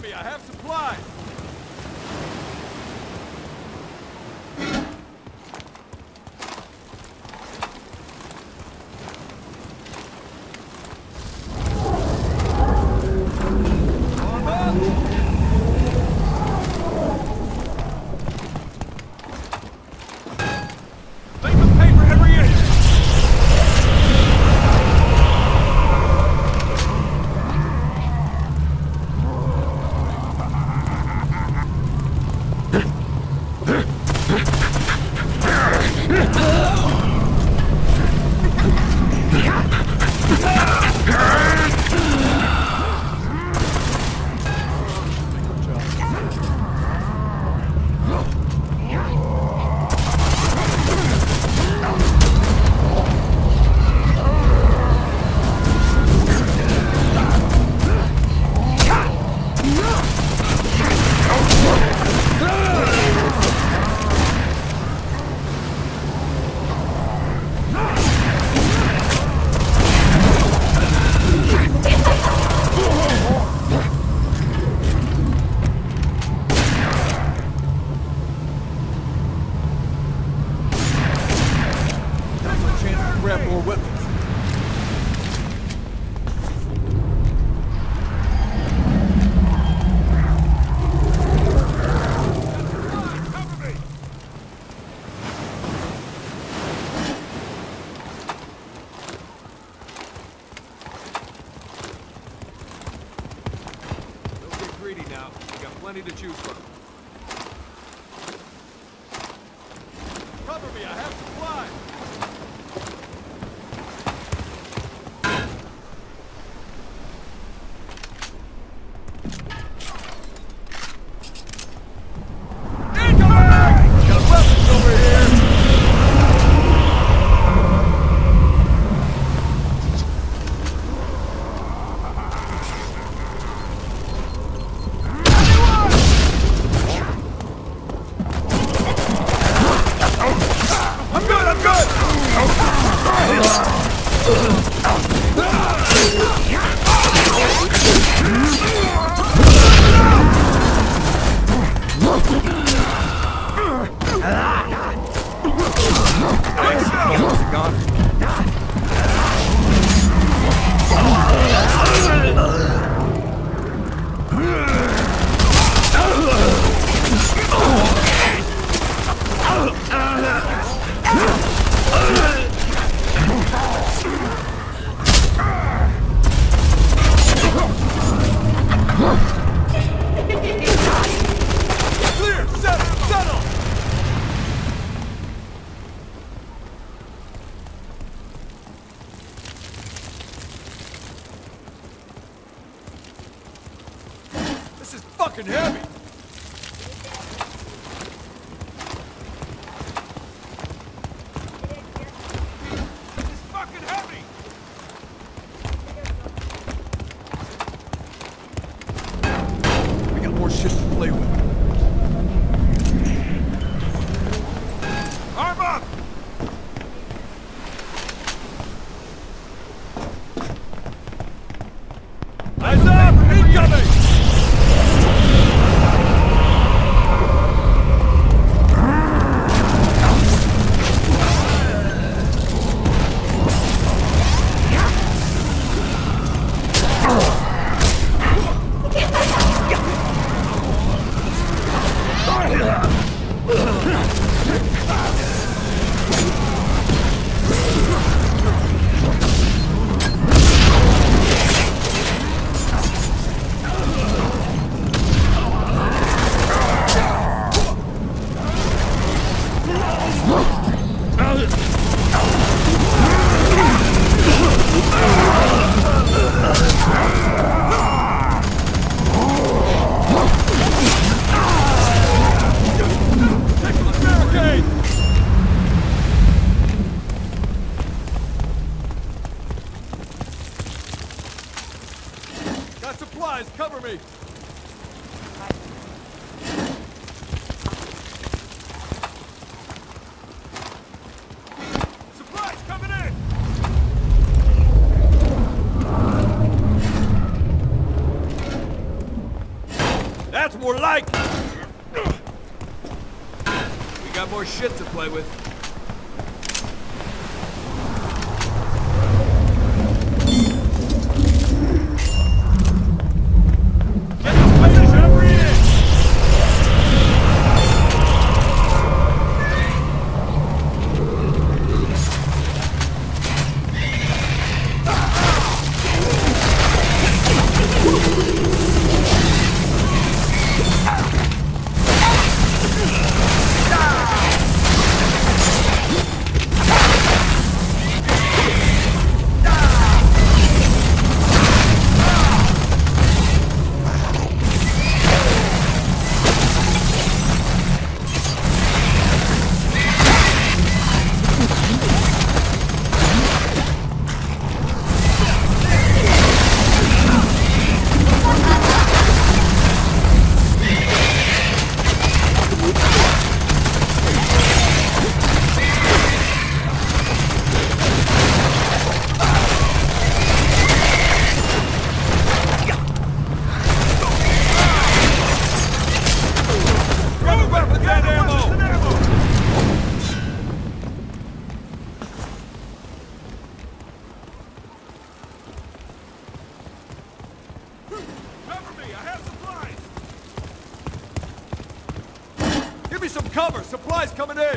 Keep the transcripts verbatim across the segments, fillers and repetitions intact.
me, I have supplies! Plenty to choose from. Cover me, I have supplies! Incoming! Got weapons over here! This is fucking heavy! This is fucking heavy! We got more shit to play with. Arm up! Eyes up! Incoming! Got supplies, cover me! Supplies coming in! like it. We got more shit to play with. Get the position, read it! Give me some cover! Supplies coming in!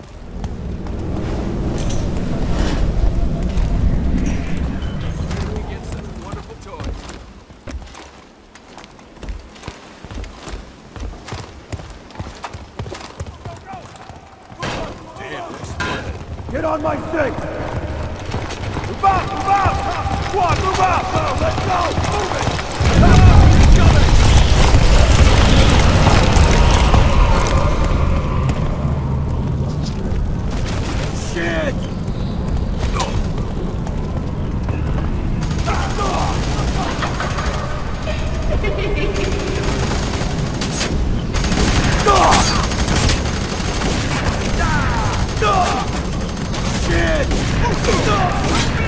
We get some wonderful toys. Damn, get on my stick! Move out! Move out! Squad, move out! No, let's go! Move it! Ah, he's coming! Shit! Shit!